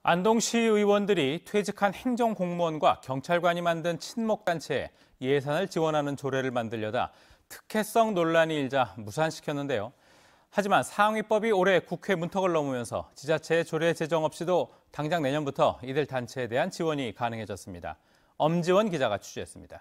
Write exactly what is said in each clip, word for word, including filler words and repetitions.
안동시 의원들이 퇴직한 행정공무원과 경찰관이 만든 친목단체에 예산을 지원하는 조례를 만들려다 특혜성 논란이 일자 무산시켰는데요. 하지만 상위법이 올해 국회 문턱을 넘으면서 지자체의 조례 제정 없이도 당장 내년부터 이들 단체에 대한 지원이 가능해졌습니다. 엄지원 기자가 취재했습니다.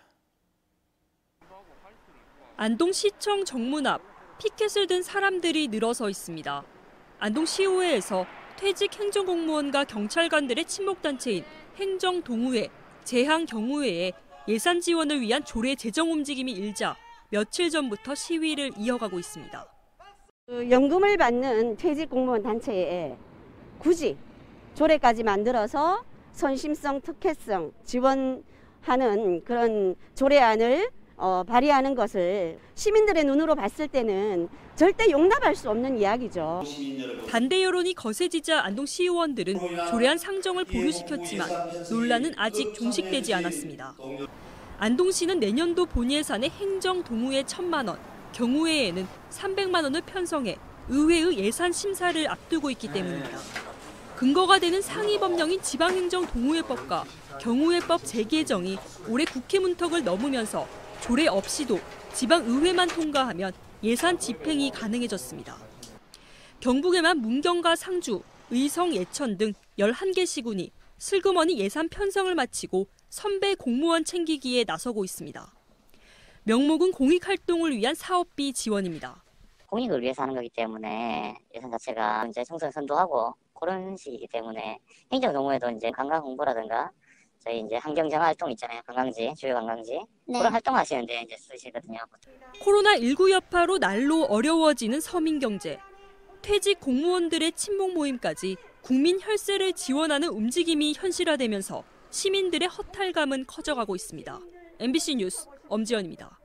안동시청 정문 앞 피켓을 든 사람들이 늘어서 있습니다. 안동시의회에서 퇴직 행정공무원과 경찰관들의 친목단체인 행정동우회, 재향경우회에 예산 지원을 위한 조례 제정 움직임이 일자 며칠 전부터 시위를 이어가고 있습니다. 연금을 받는 퇴직 공무원 단체에 굳이 조례까지 만들어서 선심성, 특혜성 지원하는 그런 조례안을 어, 발의하는 것을 시민들의 눈으로 봤을 때는 절대 용납할 수 없는 이야기죠. 반대 여론이 거세지자 안동시의원들은 조례안 상정을 보류시켰지만 논란은 아직 종식되지 않았습니다. 안동시는 내년도 본예산에 행정동우회 천만 원, 경우회에는 삼백만 원을 편성해 의회의 예산 심사를 앞두고 있기 때문입니다. 근거가 되는 상위 법령인 지방행정동우회법과 경우회법 재개정이 올해 국회 문턱을 넘으면서 조례 없이도 지방의회만 통과하면 예산 집행이 가능해졌습니다. 경북에만 문경과 상주, 의성, 예천 등 열한 개 시군이 슬그머니 예산 편성을 마치고 선배 공무원 챙기기에 나서고 있습니다. 명목은 공익활동을 위한 사업비 지원입니다. 공익을 위해서 하는 거기 때문에 예산 자체가 이제 총선 선도하고 그런 시기이기 때문에 행정동호회도 이제 관광 홍보라든가 저희 이제 환경정화 활동 있잖아요. 관광지, 주요 관광지. 네. 그런 활동하시는데 이제 쓰시거든요. 코로나십구 여파로 날로 어려워지는 서민경제. 퇴직 공무원들의 친목 모임까지 국민 혈세를 지원하는 움직임이 현실화되면서 시민들의 허탈감은 커져가고 있습니다. 엠비씨 뉴스 엄지연입니다.